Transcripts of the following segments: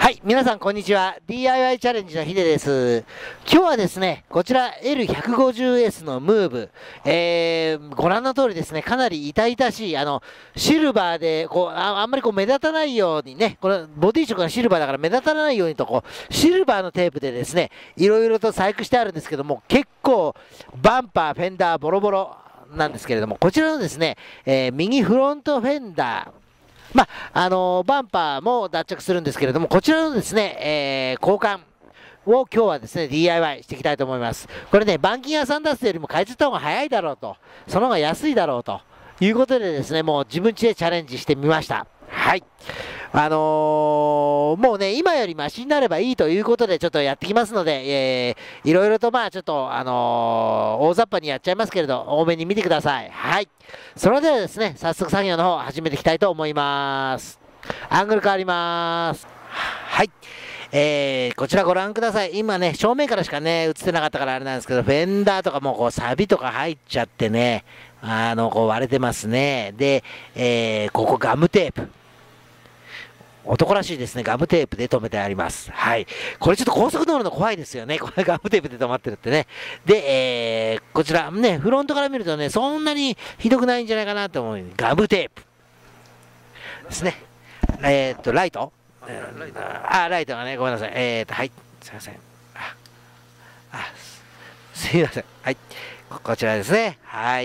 はい、皆さんこんにちは。DIY チャレンジのヒデです。今日はですね、こちら L150S のムーブ、ご覧の通りですね、かなり痛々しい、シルバーで、あんまり目立たないようにね、これ、ボディ色がシルバーだから目立たないようにと、シルバーのテープでですね、いろいろと細工してあるんですけども、結構、バンパー、フェンダー、ボロボロなんですけれども、こちらのですね、右フロントフェンダー、バンパーも脱着するんですけれども、こちらのですね、交換を今日はですね、DIY していきたいと思います。これね、板金屋さん出すよりも変えちゃった方が早いだろうと、その方が安いだろうということでですね、もう自分家でチャレンジしてみました。はい。もうね、今よりマシになればいいということで、ちょっとやってきますので、いろいろとちょっと、大雑把にやっちゃいますけれど、多めに見てください。はい。それではですね、早速作業の方始めていきたいと思います。アングル変わります。はい。こちらご覧ください。今ね、正面からしかね、映ってなかったからあれなんですけど、フェンダーとかもサビとか入っちゃってね、割れてますね。で、ここガムテープ。男らしいですね。ガムテープで留めてあります。はい。これちょっと高速道路の怖いですよね。これガムテープで止まってるってね。で、こちらね、フロントから見るとね、そんなにひどくないんじゃないかなと思う。ガムテープですね。ライトライトがね、ごめんなさい。はい。すいません。すいません。はい。こちらですね。はい。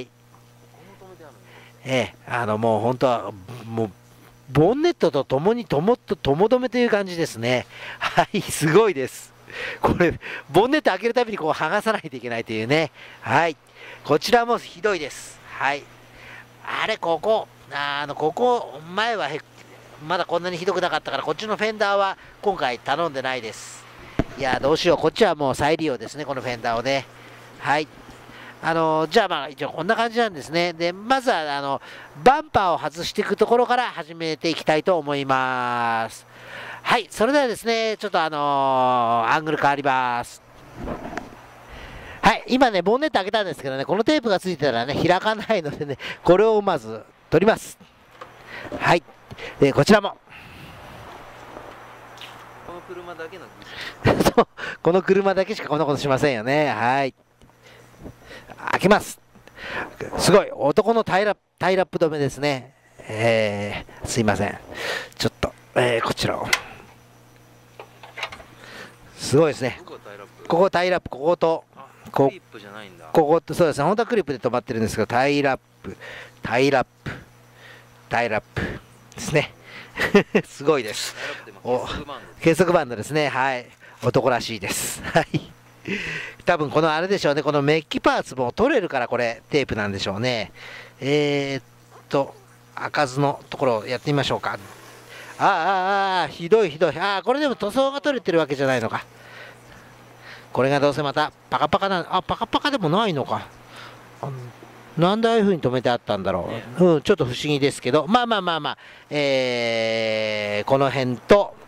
もう本当は、もう、ボンネットとともにとも止めという感じですね。はい、すごいです。これ、ボンネット開けるたびに剥がさないといけないというね。はい。こちらもひどいです。はい。ここ、前はまだこんなにひどくなかったから、こっちのフェンダーは今回頼んでないです。いや、どうしよう。こっちはもう再利用ですね、このフェンダーをね。はい。じゃあ一応こんな感じなんですね。で、まずはバンパーを外していくところから始めていきたいと思います。はい、それではですね、ちょっとアングル変わります。はい、今ね、ボンネット開けたんですけどね、このテープがついてたらね、開かないのでね、これをまず取ります。はい、で、こちらも。 この車だけのそう、この車だけしかこんなことしませんよね。はい。開けます。すごい男のタイラップ止めですね。すいません。ちょっと、こちらを。すごいですね。ここタイラップ、ここと、 クリップじゃないんだ。 ここと、そうですね。本当はクリップで止まってるんですけど、タイラップですね。すごいです。結束バンドですね。はい。男らしいです。はい。多分このあれでしょうね、このメッキパーツも取れるからこれテープなんでしょうね。開かずのところをやってみましょうか。ひどい。これでも塗装が取れてるわけじゃないのか。これがどうせまたパカパカパカパカでもないのか。なんでああいう風に止めてあったんだろう。ちょっと不思議ですけど、この辺と、